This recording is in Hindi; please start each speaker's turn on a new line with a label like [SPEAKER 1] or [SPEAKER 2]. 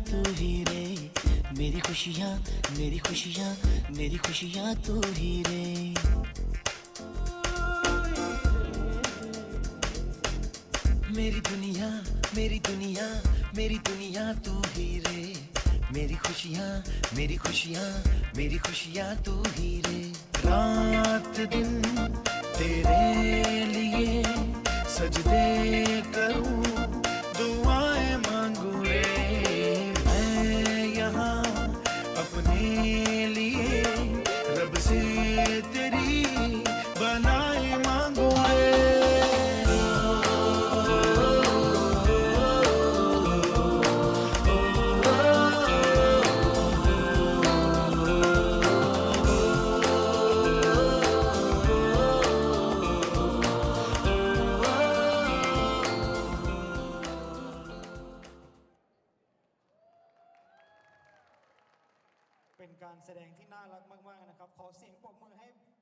[SPEAKER 1] तू ही रे, मेरी खुशियाँ मेरी खुशियाँ मेरी खुशियाँ तू ही रे। मेरी दुनिया मेरी दुनिया मेरी दुनिया तू ही रे, मेरी खुशियाँ मेरी खुशियाँ मेरी खुशियाँ तू ही रे। रात दिन तेरे लिए सजदे करूं, दुआएं मांगू रे। मैं यहाँ अपने लिए रब से तेरी बनाए मांगू रे।
[SPEAKER 2] เป็นการแสดงที่น่ารักมากๆนะครับขอเสียงปรบมือให้